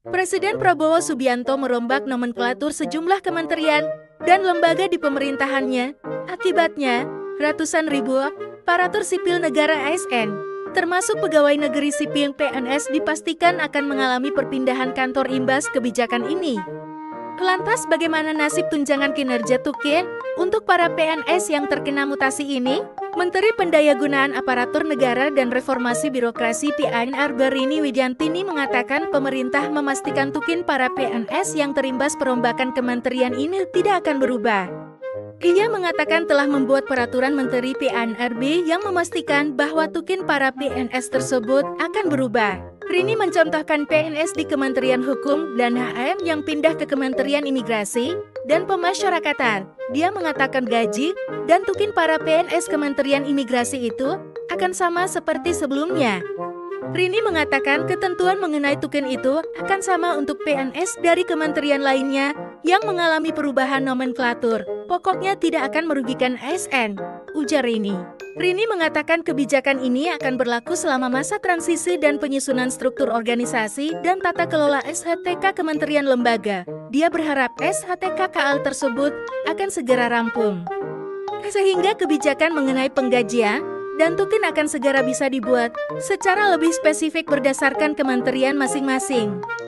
Presiden Prabowo Subianto merombak nomenklatur sejumlah kementerian dan lembaga di pemerintahannya. Akibatnya, ratusan ribu aparatur sipil negara ASN, termasuk pegawai negeri sipil PNS dipastikan akan mengalami perpindahan kantor imbas kebijakan ini. Lantas bagaimana nasib tunjangan kinerja Tukin untuk para PNS yang terkena mutasi ini? Menteri Pendayagunaan Aparatur Negara dan Reformasi Birokrasi PNR Rini Widyantini mengatakan pemerintah memastikan Tukin para PNS yang terimbas perombakan kementerian ini tidak akan berubah. Ia mengatakan telah membuat peraturan Menteri PNRB yang memastikan bahwa Tukin para PNS tersebut akan berubah. Rini mencontohkan PNS di Kementerian Hukum dan HM yang pindah ke Kementerian Imigrasi dan Pemasyarakatan. Dia mengatakan gaji dan Tukin para PNS Kementerian Imigrasi itu akan sama seperti sebelumnya. Rini mengatakan ketentuan mengenai Tukin itu akan sama untuk PNS dari kementerian lainnya yang mengalami perubahan nomenklatur. Pokoknya tidak akan merugikan ASN, ujar Rini. Rini mengatakan kebijakan ini akan berlaku selama masa transisi dan penyusunan struktur organisasi dan tata kelola SHTK Kementerian Lembaga. Dia berharap SHTK-KL tersebut akan segera rampung, sehingga kebijakan mengenai penggajian dan Tukin akan segera bisa dibuat secara lebih spesifik berdasarkan kementerian masing-masing.